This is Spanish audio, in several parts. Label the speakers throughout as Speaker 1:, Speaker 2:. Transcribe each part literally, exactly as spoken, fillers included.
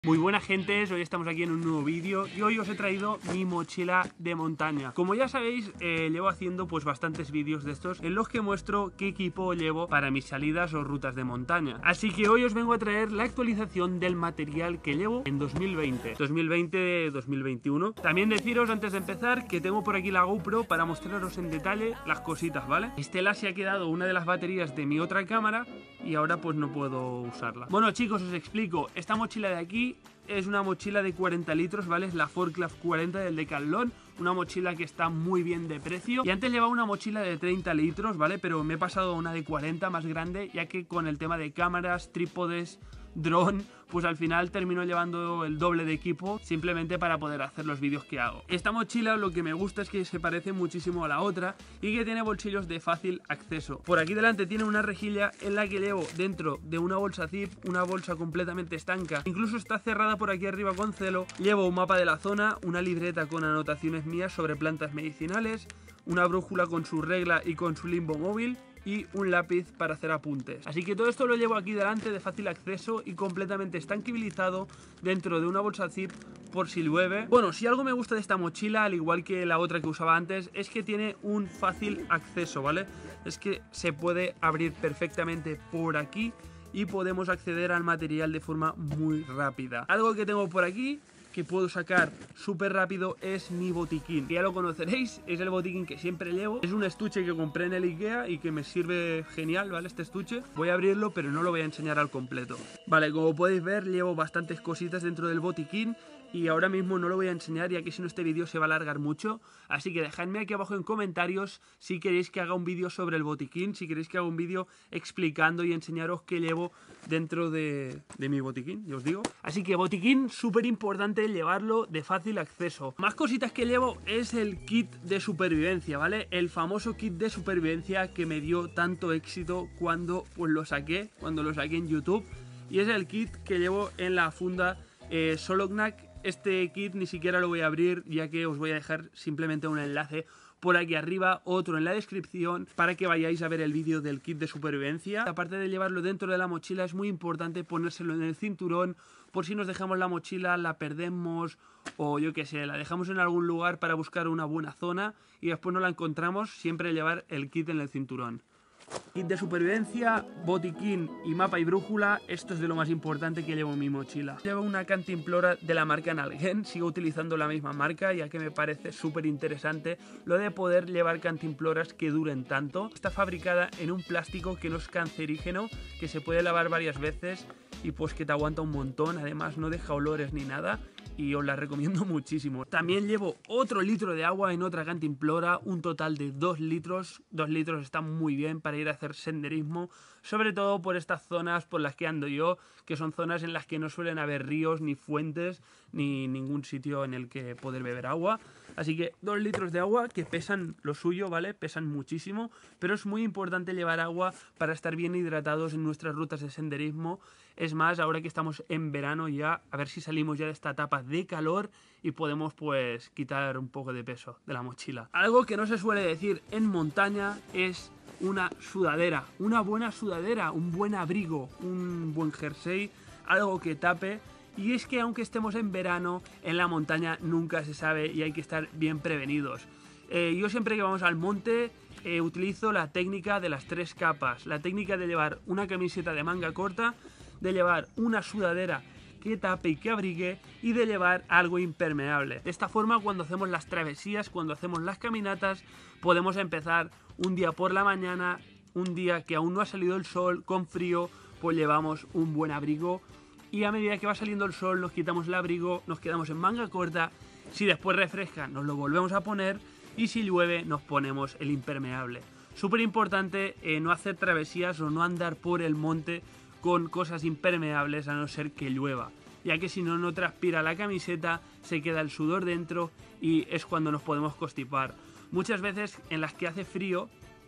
Speaker 1: Muy buenas gentes, hoy estamos aquí en un nuevo vídeo y hoy os he traído mi mochila de montaña. Como ya sabéis, eh, llevo haciendo pues bastantes vídeos de estos en los que muestro qué equipo llevo para mis salidas o rutas de montaña. Así que hoy os vengo a traer la actualización del material que llevo en dos mil veinte, dos mil veinte, dos mil veintiuno. También deciros antes de empezar que tengo por aquí la GoPro para mostraros en detalle las cositas, ¿vale? Estela se ha quedado una de las baterías de mi otra cámara y ahora pues no puedo usarla. Bueno chicos, os explico, esta mochila de aquí es una mochila de cuarenta litros, ¿vale? Es la Forclaz cuarenta del Decathlon, una mochila que está muy bien de precio. Y antes llevaba una mochila de treinta litros, ¿vale? Pero me he pasado a una de cuarenta más grande, ya que con el tema de cámaras, trípodes, dron, pues al final termino llevando el doble de equipo simplemente para poder hacer los vídeos que hago. Esta mochila lo que me gusta es que se parece muchísimo a la otra y que tiene bolsillos de fácil acceso. Por aquí delante tiene una rejilla en la que llevo dentro de una bolsa zip, una bolsa completamente estanca, incluso está cerrada por aquí arriba con celo. Llevo un mapa de la zona, una libreta con anotaciones mías sobre plantas medicinales, una brújula con su regla y con su limbo móvil y un lápiz para hacer apuntes. Así que todo esto lo llevo aquí delante de fácil acceso y completamente estanquilizado dentro de una bolsa zip por si llueve. Bueno, si algo me gusta de esta mochila, al igual que la otra que usaba antes, es que tiene un fácil acceso, ¿vale? Es que se puede abrir perfectamente por aquí y podemos acceder al material de forma muy rápida. Algo que tengo por aquí que puedo sacar súper rápido es mi botiquín. Ya lo conoceréis, es el botiquín que siempre llevo. Es un estuche que compré en el IKEA y que me sirve genial, ¿vale? Este estuche. Voy a abrirlo, pero no lo voy a enseñar al completo. Vale, como podéis ver, llevo bastantes cositas dentro del botiquín y ahora mismo no lo voy a enseñar, ya que si no este vídeo se va a alargar mucho. Así que dejadme aquí abajo en comentarios si queréis que haga un vídeo sobre el botiquín, si queréis que haga un vídeo explicando y enseñaros qué llevo dentro de, de mi botiquín, ya os digo. Así que botiquín, súper importante llevarlo de fácil acceso. Más cositas que llevo es el kit de supervivencia, ¿vale? El famoso kit de supervivencia que me dio tanto éxito cuando pues lo saqué, cuando lo saqué en YouTube. Y es el kit que llevo en la funda eh, Solognac. Este kit ni siquiera lo voy a abrir, ya que os voy a dejar simplemente un enlace por aquí arriba, otro en la descripción, para que vayáis a ver el vídeo del kit de supervivencia. Aparte de llevarlo dentro de la mochila, es muy importante ponérselo en el cinturón, por si nos dejamos la mochila, la perdemos o yo qué sé, la dejamos en algún lugar para buscar una buena zona y después no la encontramos, siempre llevar el kit en el cinturón. Kit de supervivencia, botiquín y mapa y brújula, esto es de lo más importante que llevo en mi mochila. Llevo una cantimplora de la marca Nalgen, sigo utilizando la misma marca ya que me parece súper interesante lo de poder llevar cantimploras que duren tanto. Está fabricada en un plástico que no es cancerígeno, que se puede lavar varias veces y pues que te aguanta un montón, además no deja olores ni nada. Y os la recomiendo muchísimo. También llevo otro litro de agua en otra cantimplora, un total de dos litros. dos litros está muy bien para ir a hacer senderismo, sobre todo por estas zonas por las que ando yo, que son zonas en las que no suelen haber ríos, ni fuentes, ni ningún sitio en el que poder beber agua. Así que dos litros de agua que pesan lo suyo, ¿vale? Pesan muchísimo, pero es muy importante llevar agua para estar bien hidratados en nuestras rutas de senderismo. Es más, ahora que estamos en verano ya, a ver si salimos ya de esta etapa de calor y podemos pues quitar un poco de peso de la mochila. Algo que no se suele decir en montaña es una sudadera, una buena sudadera, un buen abrigo, un buen jersey, algo que tape. Y es que aunque estemos en verano, en la montaña nunca se sabe y hay que estar bien prevenidos. Eh, yo siempre que vamos al monte eh, utilizo la técnica de las tres capas, la técnica de llevar una camiseta de manga corta, de llevar una sudadera que tape y que abrigue y de llevar algo impermeable. De esta forma, cuando hacemos las travesías, cuando hacemos las caminatas, podemos empezar un día por la mañana, un día que aún no ha salido el sol, con frío, pues llevamos un buen abrigo y a medida que va saliendo el sol nos quitamos el abrigo, nos quedamos en manga corta, si después refresca nos lo volvemos a poner y si llueve nos ponemos el impermeable. Súper importante eh, no hacer travesías o no andar por el monte con cosas impermeables a no ser que llueva, ya que si no, no transpira la camiseta, se queda el sudor dentro y es cuando nos podemos constipar. Muchas veces en las que hace frío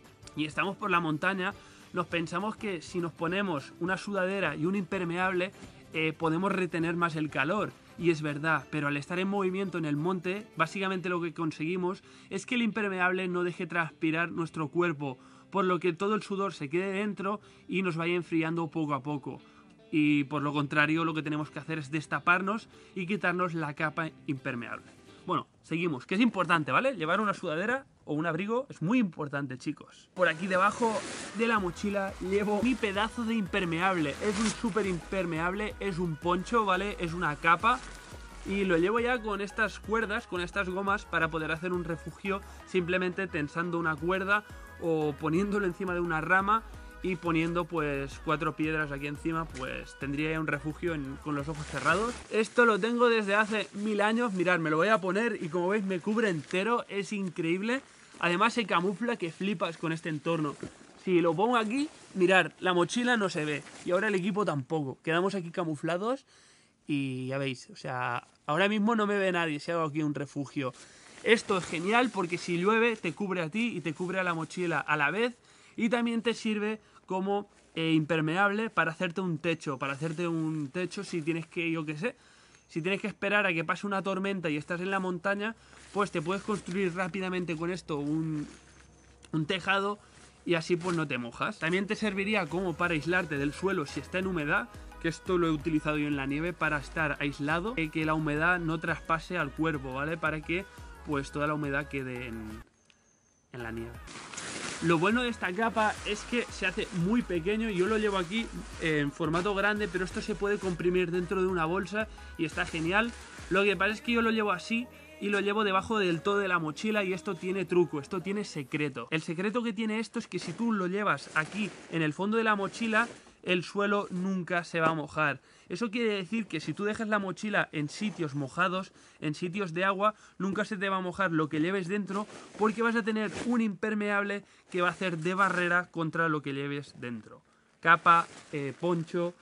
Speaker 1: y estamos por la montaña, nos pensamos que si nos ponemos una sudadera y un impermeable eh, podemos retener más el calor. Y es verdad, pero al estar en movimiento en el monte, básicamente lo que conseguimos es que el impermeable no deje transpirar nuestro cuerpo, por lo que todo el sudor se quede dentro y nos vaya enfriando poco a poco. y por lo contrario lo que tenemos que hacer es destaparnos y quitarnos la capa impermeable. Bueno, seguimos, que es importante, ¿vale? Llevar una sudadera o un abrigo es muy importante, chicos. Por aquí debajo de la mochila llevo mi pedazo de impermeable. Es un súper impermeable, es un poncho, ¿vale? Es una capa. Y lo llevo ya con estas cuerdas, con estas gomas, para poder hacer un refugio simplemente tensando una cuerda o poniéndolo encima de una rama y poniendo pues cuatro piedras aquí encima, pues tendría ya un refugio en, con los ojos cerrados. Esto lo tengo desde hace mil años, mirad, me lo voy a poner y como veis me cubre entero, es increíble. Además se camufla que flipas con este entorno. Si lo pongo aquí, mirad, la mochila no se ve y ahora el equipo tampoco. Quedamos aquí camuflados y ya veis, o sea, ahora mismo no me ve nadie si hago aquí un refugio. Esto es genial porque si llueve te cubre a ti y te cubre a la mochila a la vez y también te sirve como eh, impermeable para hacerte un techo, para hacerte un techo si tienes que, yo qué sé, si tienes que esperar a que pase una tormenta y estás en la montaña, pues te puedes construir rápidamente con esto un, un tejado y así pues no te mojas. También te serviría como para aislarte del suelo si está en humedad, que esto lo he utilizado yo en la nieve para estar aislado, y que la humedad no traspase al cuerpo, ¿vale? Para que pues toda la humedad quede en, en la nieve. Lo bueno de esta capa es que se hace muy pequeño. Yo lo llevo aquí en formato grande, pero esto se puede comprimir dentro de una bolsa y está genial. Lo que pasa es que yo lo llevo así y lo llevo debajo del todo de la mochila y esto tiene truco, esto tiene secreto. El secreto que tiene esto es que si tú lo llevas aquí en el fondo de la mochila, el suelo nunca se va a mojar. Eso quiere decir que si tú dejas la mochila en sitios mojados, en sitios de agua, nunca se te va a mojar lo que lleves dentro porque vas a tener un impermeable que va a hacer de barrera contra lo que lleves dentro. Capa, eh, poncho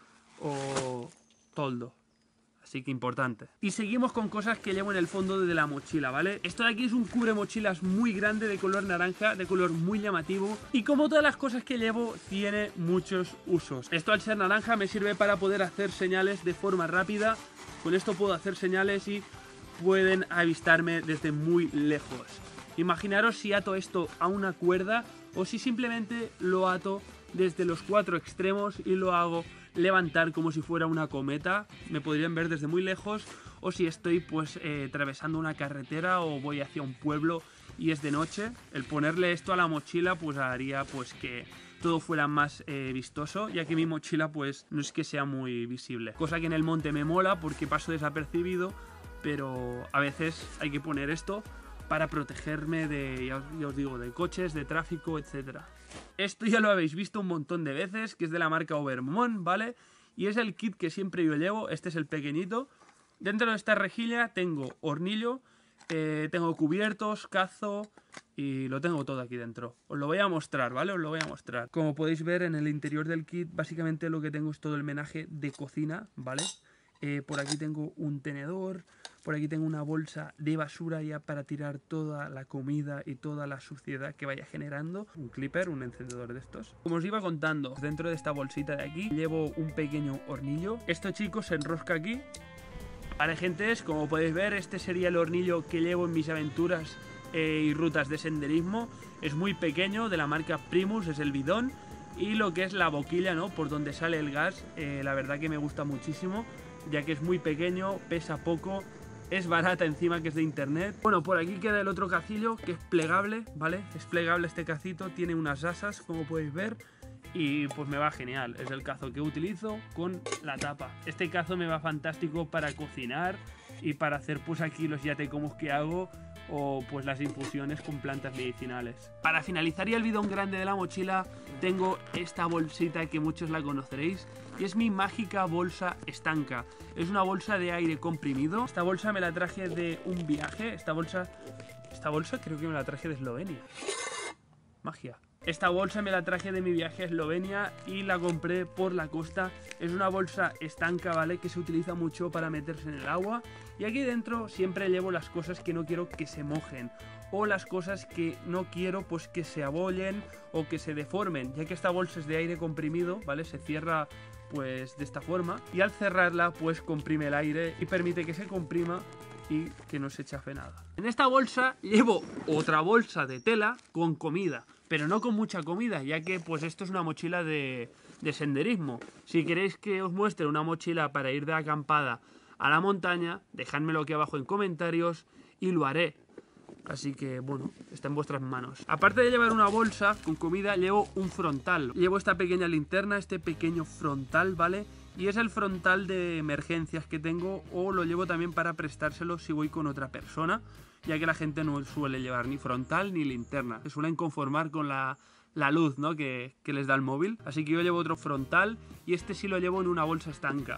Speaker 1: o toldo. Así que importante. Y seguimos con cosas que llevo en el fondo de la mochila, ¿vale? Esto de aquí es un cubre mochilas muy grande de color naranja, de color muy llamativo. Y como todas las cosas que llevo, tiene muchos usos. Esto al ser naranja me sirve para poder hacer señales de forma rápida. Con esto puedo hacer señales y pueden avistarme desde muy lejos. Imaginaros si ato esto a una cuerda o si simplemente lo ato desde los cuatro extremos y lo hago levantar como si fuera una cometa. Me podrían ver desde muy lejos, o si estoy pues eh, atravesando una carretera o voy hacia un pueblo y es de noche, el ponerle esto a la mochila pues haría pues que todo fuera más eh, vistoso, ya que mi mochila pues no es que sea muy visible, cosa que en el monte me mola porque paso desapercibido, pero a veces hay que poner esto para protegerme de, ya os, ya os digo, de coches, de tráfico, etcétera. Esto ya lo habéis visto un montón de veces, que es de la marca Obermont, ¿vale? Y es el kit que siempre yo llevo, este es el pequeñito. Dentro de esta rejilla tengo hornillo, eh, tengo cubiertos, cazo y lo tengo todo aquí dentro. Os lo voy a mostrar, ¿vale? Os lo voy a mostrar. Como podéis ver en el interior del kit, básicamente lo que tengo es todo el menaje de cocina, ¿vale? Eh, por aquí tengo un tenedor, por aquí tengo una bolsa de basura ya para tirar toda la comida y toda la suciedad que vaya generando. Un clipper, un encendedor de estos. Como os iba contando, dentro de esta bolsita de aquí llevo un pequeño hornillo. Esto, chicos, se enrosca aquí. Vale, gentes, como podéis ver, este sería el hornillo que llevo en mis aventuras eh, y rutas de senderismo. Es muy pequeño, de la marca Primus, es el bidón. Y lo que es la boquilla, ¿no? Por donde sale el gas, eh, la verdad que me gusta muchísimo, ya que es muy pequeño, pesa poco, es barata encima, que es de internet. Bueno, por aquí queda el otro cacillo, que es plegable, ¿vale? Es plegable este cacito, tiene unas asas, como podéis ver, y pues me va genial. Es el cazo que utilizo con la tapa. Este cazo me va fantástico para cocinar y para hacer pues aquí los yatecomos que hago, o pues las infusiones con plantas medicinales. Para finalizar ya el bidón grande de la mochila, tengo esta bolsita que muchos la conoceréis, y es mi mágica bolsa estanca. Es una bolsa de aire comprimido. Esta bolsa me la traje de un viaje. Esta bolsa, esta bolsa creo que me la traje de Eslovenia. Magia. Esta bolsa me la traje de mi viaje a Eslovenia y la compré por la costa. Es una bolsa estanca, ¿vale? Que se utiliza mucho para meterse en el agua. Y aquí dentro siempre llevo las cosas que no quiero que se mojen, o las cosas que no quiero pues que se abollen o que se deformen, ya que esta bolsa es de aire comprimido, ¿vale? Se cierra pues de esta forma y al cerrarla pues comprime el aire y permite que se comprima y que no se chafe nada. En esta bolsa llevo otra bolsa de tela con comida, pero no con mucha comida, ya que pues esto es una mochila de, de senderismo. Si queréis que os muestre una mochila para ir de acampada a la montaña, dejádmelo aquí abajo en comentarios y lo haré. Así que, bueno, está en vuestras manos. Aparte de llevar una bolsa con comida, llevo un frontal. Llevo esta pequeña linterna, este pequeño frontal, ¿vale? Y es el frontal de emergencias que tengo, o lo llevo también para prestárselo si voy con otra persona, ya que la gente no suele llevar ni frontal ni linterna. Se suelen conformar con la, la luz, ¿no? que, que les da el móvil. Así que yo llevo otro frontal y este sí lo llevo en una bolsa estanca.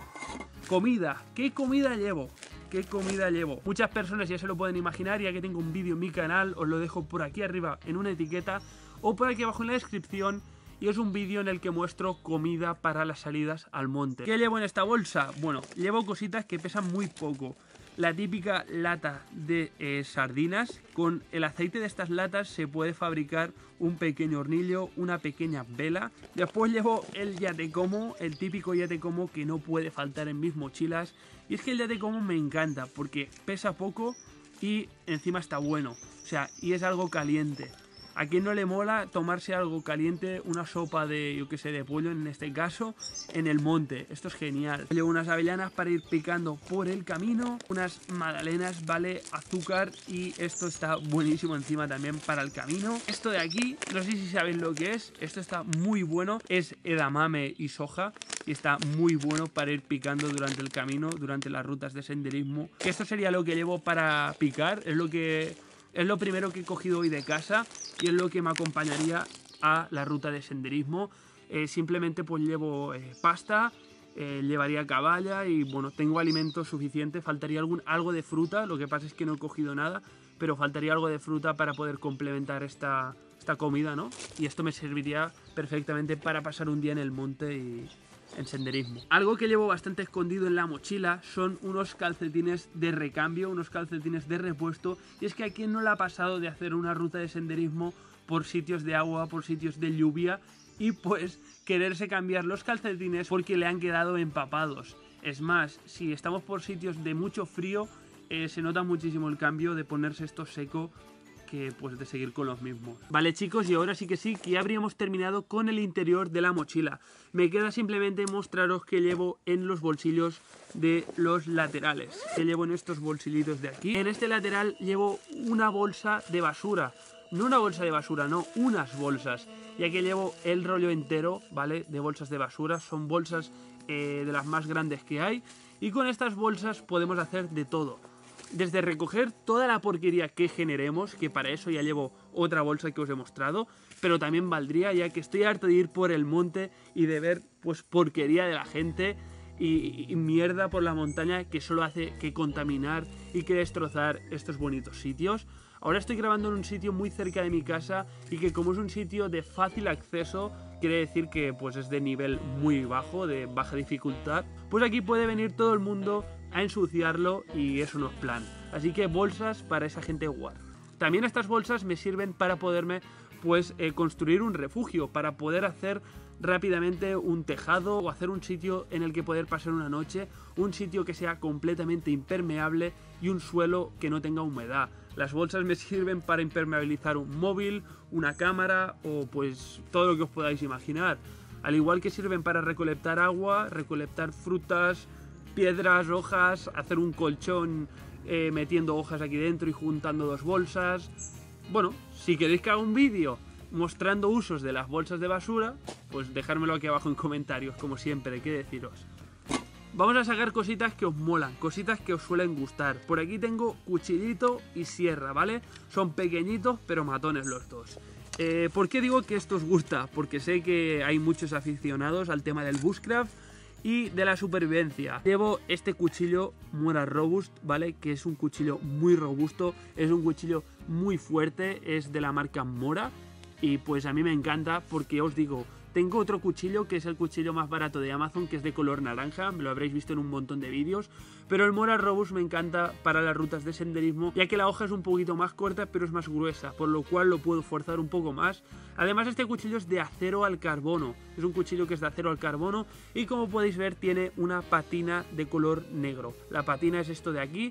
Speaker 1: Comida. ¿Qué comida llevo? ¿Qué comida llevo? Muchas personas ya se lo pueden imaginar, ya que tengo un vídeo en mi canal, os lo dejo por aquí arriba en una etiqueta o por aquí abajo en la descripción, y es un vídeo en el que muestro comida para las salidas al monte. ¿Qué llevo en esta bolsa? Bueno, llevo cositas que pesan muy poco. La típica lata de eh, sardinas. Con el aceite de estas latas se puede fabricar un pequeño hornillo, una pequeña vela. Después llevo el yatecomo, el típico yatecomo que no puede faltar en mis mochilas. Y es que el yatecomo me encanta porque pesa poco y encima está bueno. O sea, y es algo caliente. ¿A quién no le mola tomarse algo caliente, una sopa de, yo que sé, de pollo en este caso, en el monte? Esto es genial. Llevo unas avellanas para ir picando por el camino, unas magdalenas, vale, azúcar, y esto está buenísimo encima también para el camino. Esto de aquí, no sé si sabéis lo que es, esto está muy bueno, es edamame y soja, y está muy bueno para ir picando durante el camino, durante las rutas de senderismo. Esto sería lo que llevo para picar, es lo que... Es lo primero que he cogido hoy de casa y es lo que me acompañaría a la ruta de senderismo. Eh, simplemente pues llevo eh, pasta, eh, llevaría caballa y bueno, tengo alimentos suficientes. Faltaría algún, algo de fruta, lo que pasa es que no he cogido nada, pero faltaría algo de fruta para poder complementar esta, esta comida, ¿no? Y esto me serviría perfectamente para pasar un día en el monte y... en senderismo. Algo que llevo bastante escondido en la mochila son unos calcetines de recambio, unos calcetines de repuesto, y es que a quien no le ha pasado de hacer una ruta de senderismo por sitios de agua, por sitios de lluvia, y pues quererse cambiar los calcetines porque le han quedado empapados. Es más, si estamos por sitios de mucho frío, eh, se nota muchísimo el cambio de ponerse esto seco que pues de seguir con los mismos. Vale, chicos, y ahora sí que sí, que ya habríamos terminado con el interior de la mochila. Me queda simplemente mostraros que llevo en los bolsillos de los laterales, que llevo en estos bolsillitos de aquí. En este lateral llevo una bolsa de basura, no una bolsa de basura, no, unas bolsas, ya que llevo el rollo entero, ¿vale?, de bolsas de basura. Son bolsas eh, de las más grandes que hay, y con estas bolsas podemos hacer de todo. Desde recoger toda la porquería que generemos, que para eso ya llevo otra bolsa que os he mostrado, pero también valdría, ya que estoy harto de ir por el monte y de ver pues porquería de la gente y, y mierda por la montaña que solo hace que contaminar y que destrozar estos bonitos sitios. Ahora estoy grabando en un sitio muy cerca de mi casa y que como es un sitio de fácil acceso, quiere decir que pues es de nivel muy bajo, de baja dificultad, pues aquí puede venir todo el mundo a ensuciarlo y eso no es plan. Así que bolsas para esa gente guarda. También estas bolsas me sirven para poderme pues eh, construir un refugio, para poder hacer rápidamente un tejado o hacer un sitio en el que poder pasar una noche, un sitio que sea completamente impermeable y un suelo que no tenga humedad. Las bolsas me sirven para impermeabilizar un móvil, una cámara o pues todo lo que os podáis imaginar. Al igual que sirven para recolectar agua, recolectar frutas, piedras, hojas, hacer un colchón eh, metiendo hojas aquí dentro y juntando dos bolsas. Bueno, si queréis que haga un vídeo mostrando usos de las bolsas de basura, pues dejármelo aquí abajo en comentarios, como siempre, qué deciros. Vamos a sacar cositas que os molan, cositas que os suelen gustar. Por aquí tengo cuchillito y sierra, ¿vale? Son pequeñitos pero matones los dos. Eh, ¿Por qué digo que esto os gusta? Porque sé que hay muchos aficionados al tema del bushcraft y de la supervivencia. Llevo este cuchillo Mora Robust, ¿vale? Que es un cuchillo muy robusto, es un cuchillo muy fuerte, es de la marca Mora y pues a mí me encanta porque os digo, tengo otro cuchillo que es el cuchillo más barato de Amazon, que es de color naranja, me lo habréis visto en un montón de vídeos, pero el Mora Robust me encanta para las rutas de senderismo, ya que la hoja es un poquito más corta pero es más gruesa, por lo cual lo puedo forzar un poco más. Además este cuchillo es de acero al carbono, es un cuchillo que es de acero al carbono y como podéis ver tiene una patina de color negro. La patina es esto de aquí,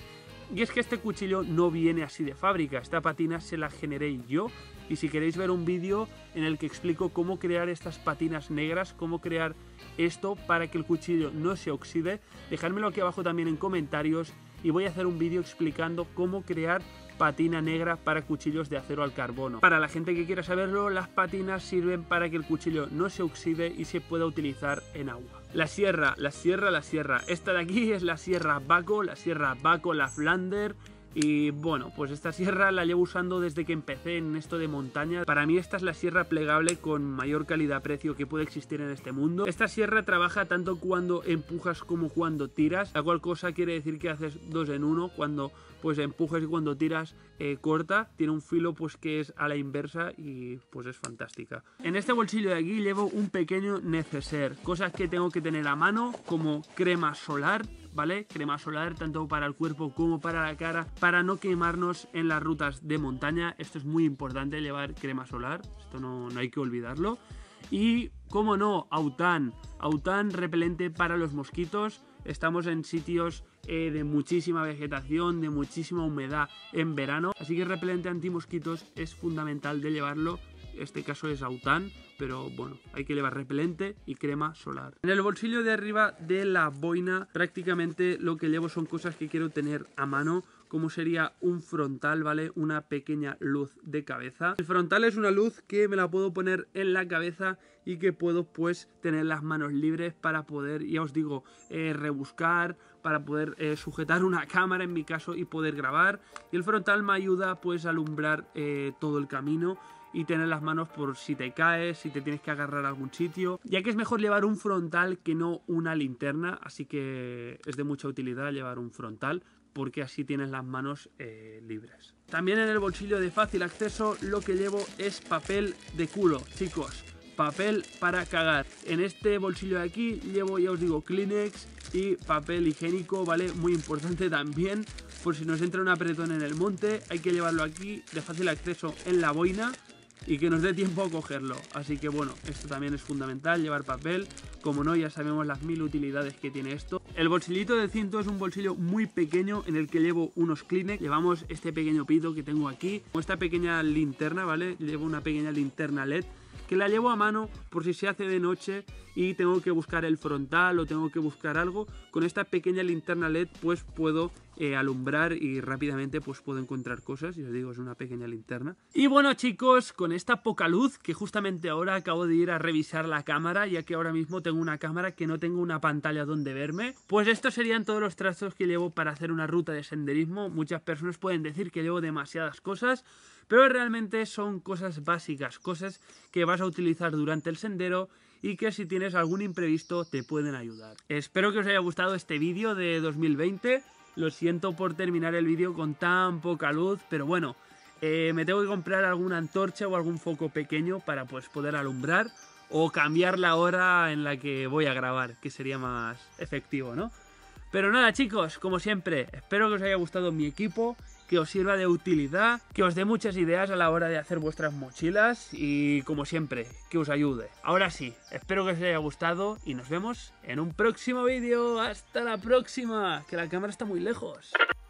Speaker 1: Y es que este cuchillo no viene así de fábrica, esta patina se la generé yo. Y si queréis ver un vídeo en el que explico cómo crear estas patinas negras, cómo crear esto para que el cuchillo no se oxide, dejádmelo aquí abajo también en comentarios y voy a hacer un vídeo explicando cómo crear patina negra para cuchillos de acero al carbono. Para la gente que quiera saberlo, las patinas sirven para que el cuchillo no se oxide y se pueda utilizar en agua. La sierra, la sierra, la sierra. Esta de aquí es la sierra Baco, la sierra Baco, la Flander. Y bueno, pues esta sierra la llevo usando desde que empecé en esto de montaña. Para mí esta es la sierra plegable con mayor calidad-precio que puede existir en este mundo. Esta sierra trabaja tanto cuando empujas como cuando tiras, la cual cosa quiere decir que haces dos en uno. Cuando pues empujas y cuando tiras eh, corta, tiene un filo pues que es a la inversa y pues es fantástica. En este bolsillo de aquí llevo un pequeño neceser, cosas que tengo que tener a mano como crema solar, ¿vale? Crema solar tanto para el cuerpo como para la cara, para no quemarnos en las rutas de montaña. Esto es muy importante, llevar crema solar, esto no, no hay que olvidarlo. Y, como no, Autan, Autan repelente para los mosquitos. Estamos en sitios eh, de muchísima vegetación, de muchísima humedad en verano, así que repelente antimosquitos es fundamental de llevarlo. Este caso es Autan, pero bueno, hay que llevar repelente y crema solar. En el bolsillo de arriba de la boina prácticamente lo que llevo son cosas que quiero tener a mano, como sería un frontal, ¿vale? Una pequeña luz de cabeza. El frontal es una luz que me la puedo poner en la cabeza y que puedo pues tener las manos libres para poder, ya os digo, eh, rebuscar, para poder eh, sujetar una cámara en mi caso y poder grabar. Y el frontal me ayuda pues a alumbrar eh, todo el camino y tener las manos por si te caes, si te tienes que agarrar a algún sitio, ya que es mejor llevar un frontal que no una linterna, así que es de mucha utilidad llevar un frontal, porque así tienes las manos eh, libres. También en el bolsillo de fácil acceso lo que llevo es papel de culo, chicos, papel para cagar. En este bolsillo de aquí llevo, ya os digo, Kleenex y papel higiénico, ¿vale? Muy importante también, por si nos entra un apretón en el monte, hay que llevarlo aquí de fácil acceso en la boina y que nos dé tiempo a cogerlo. Así que bueno, esto también es fundamental, llevar papel. Como no, ya sabemos las mil utilidades que tiene esto. El bolsillito del cinto es un bolsillo muy pequeño en el que llevo unos Kleenex. Llevamos este pequeño pito que tengo aquí, con esta pequeña linterna, ¿vale? Llevo una pequeña linterna L E D que la llevo a mano por si se hace de noche y tengo que buscar el frontal o tengo que buscar algo. Con esta pequeña linterna L E D pues puedo eh, alumbrar y rápidamente pues puedo encontrar cosas, y os digo, es una pequeña linterna. Y bueno, chicos, con esta poca luz, que justamente ahora acabo de ir a revisar la cámara, ya que ahora mismo tengo una cámara que no tengo una pantalla donde verme, pues estos serían todos los trazos que llevo para hacer una ruta de senderismo. Muchas personas pueden decir que llevo demasiadas cosas, pero realmente son cosas básicas, cosas que vas a utilizar durante el sendero y que si tienes algún imprevisto te pueden ayudar. Espero que os haya gustado este vídeo de dos mil veinte. Lo siento por terminar el vídeo con tan poca luz, pero bueno, eh, me tengo que comprar alguna antorcha o algún foco pequeño para pues poder alumbrar o cambiar la hora en la que voy a grabar, que sería más efectivo, ¿no? Pero nada, chicos, como siempre, espero que os haya gustado mi equipo, que os sirva de utilidad, que os dé muchas ideas a la hora de hacer vuestras mochilas y, como siempre, que os ayude. Ahora sí, espero que os haya gustado y nos vemos en un próximo vídeo. ¡Hasta la próxima! Que la cámara está muy lejos.